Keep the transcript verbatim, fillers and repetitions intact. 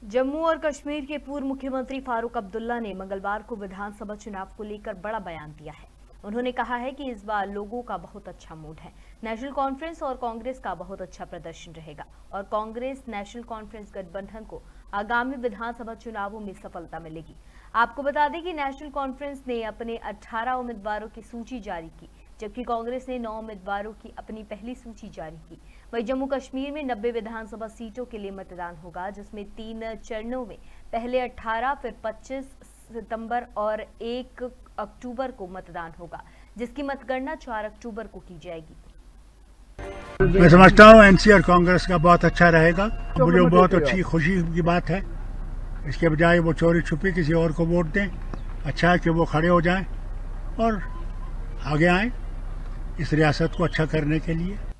जम्मू और कश्मीर के पूर्व मुख्यमंत्री फारूक अब्दुल्ला ने मंगलवार को विधानसभा चुनाव को लेकर बड़ा बयान दिया है। उन्होंने कहा है कि इस बार लोगों का बहुत अच्छा मूड है। नेशनल कॉन्फ्रेंस और कांग्रेस का बहुत अच्छा प्रदर्शन रहेगा और कांग्रेस नेशनल कॉन्फ्रेंस गठबंधन को आगामी विधानसभा चुनावों में सफलता मिलेगी। आपको बता दें कि नेशनल कॉन्फ्रेंस ने अपने अठारह उम्मीदवारों की सूची जारी की, जबकि कांग्रेस ने नौ उम्मीदवारों की अपनी पहली सूची जारी की। वहीं जम्मू कश्मीर में नब्बे विधानसभा सीटों के लिए मतदान होगा, जिसमें तीन चरणों में पहले अठारह, फिर पच्चीस सितंबर और एक अक्टूबर को मतदान होगा, जिसकी मतगणना चार अक्टूबर को की जाएगी। मैं समझता हूँ एनसी और कांग्रेस का बहुत अच्छा रहेगा। मुझे बहुत अच्छी खुशी की बात है। इसके बजाय वो चोरी छुपी किसी और को वोट दें, अच्छा है कि वो खड़े हो जाएं और आगे आएं इस रियासत को अच्छा करने के लिए।